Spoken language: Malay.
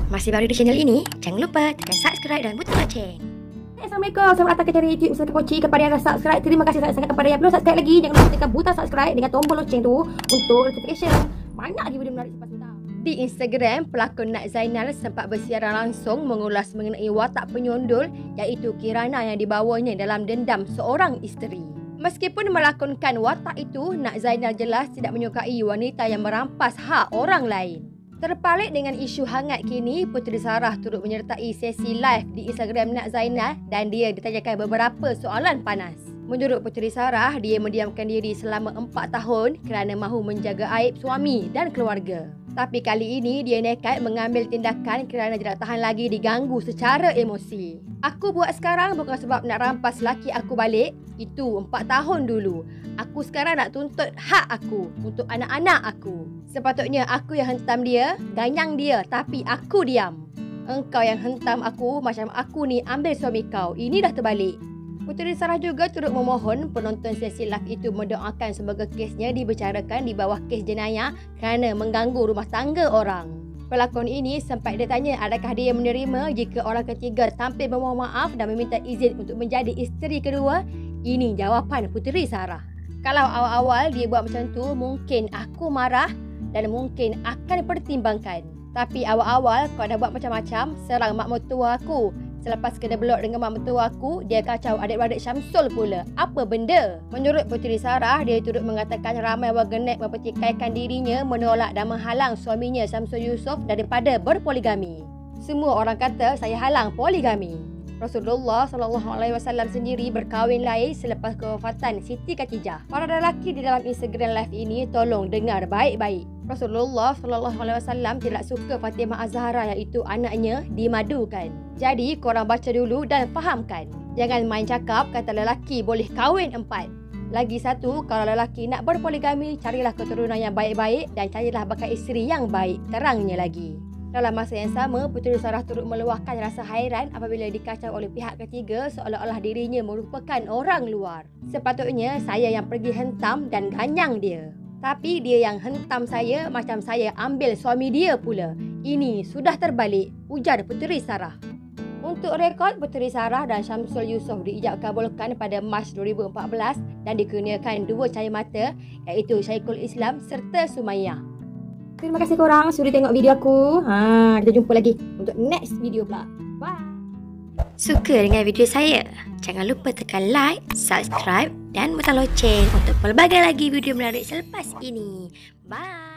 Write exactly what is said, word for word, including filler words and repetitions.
Masih baru di channel ini? Jangan lupa tekan subscribe dan butang loceng. Assalamualaikum, selamat datang ke channel YouTube Usaha Koci. Kepada yang dah subscribe, terima kasih sangat-sangat. Kepada yang belum subscribe lagi, jangan lupa tekan butang subscribe dengan tombol loceng tu untuk notification. Banyak lagi video menarik selepas kita. Di Instagram, pelakon Nat Zainal sempat bersiaran langsung mengulas mengenai watak penyondol iaitu Kirana yang dibawanya dalam dendam seorang isteri. Meskipun melakonkan watak itu, Nat Zainal jelas tidak menyukai wanita yang merampas hak orang lain. Terpalit dengan isu hangat kini, Puteri Sarah turut menyertai sesi live di Instagram Nat Zainal dan dia ditanyakan beberapa soalan panas. Menurut Puteri Sarah, dia mendiamkan diri selama empat tahun kerana mahu menjaga aib suami dan keluarga. Tapi kali ini dia nekat mengambil tindakan kerana tidak tahan lagi diganggu secara emosi. Aku buat sekarang bukan sebab nak rampas laki aku balik. Itu empat tahun dulu. Aku sekarang nak tuntut hak aku untuk anak-anak aku. Sepatutnya aku yang hentam dia, ganyang dia, tapi aku diam. Engkau yang hentam aku macam aku ni ambil suami kau. Ini dah terbalik. Puteri Sarah juga turut memohon penonton sesi live itu mendoakan semoga kesnya dibicarakan di bawah kes jenayah kerana mengganggu rumah tangga orang. Pelakon ini sempat ditanya adakah dia menerima jika orang ketiga tampil memohon maaf dan meminta izin untuk menjadi isteri kedua. Ini jawapan Puteri Sarah. Kalau awal-awal dia buat macam tu, mungkin aku marah dan mungkin akan pertimbangkan. Tapi awal-awal kau dah buat macam-macam, serang mak mertua aku. Selepas kena belok dengan mak mertua aku, dia kacau adik-beradik Syamsul pula. Apa benda? Menurut Puteri Sarah, dia turut mengatakan ramai warganet mempertikaikan dirinya menolak dan menghalang suaminya Syamsul Yusof daripada berpoligami. Semua orang kata saya halang poligami. Rasulullah sallallahu alaihi wasallam sendiri berkahwin lain selepas kewafatan Siti Khadijah. Para lelaki di dalam Instagram live ini tolong dengar baik-baik. Rasulullah sallallahu alaihi wasallam tidak suka Fatimah Az-Zahra iaitu anaknya dimadukan. Jadi korang baca dulu dan fahamkan. Jangan main cakap kata lelaki boleh kahwin empat. Lagi satu, kalau lelaki nak berpoligami, carilah keturunan yang baik-baik dan carilah bakal isteri yang baik. Terangnya lagi. Dalam masa yang sama, Puteri Sarah turut meluahkan rasa hairan apabila dikacau oleh pihak ketiga seolah-olah dirinya merupakan orang luar. Sepatutnya saya yang pergi hentam dan ganyang dia. Tapi dia yang hentam saya macam saya ambil suami dia pula. Ini sudah terbalik, ujar Puteri Sarah. Untuk rekod, Puteri Sarah dan Syamsul Yusof diijab kabulkan pada Mac dua ribu empat belas dan dikurniakan dua cahaya mata iaitu Syekhul Islam serta Sumayyah. Terima kasih korang sudah tengok video aku. Ha, kita jumpa lagi untuk next video pula. Bye. Suka dengan video saya? Jangan lupa tekan like, subscribe dan butang loceng untuk pelbagai lagi video menarik selepas ini. Bye.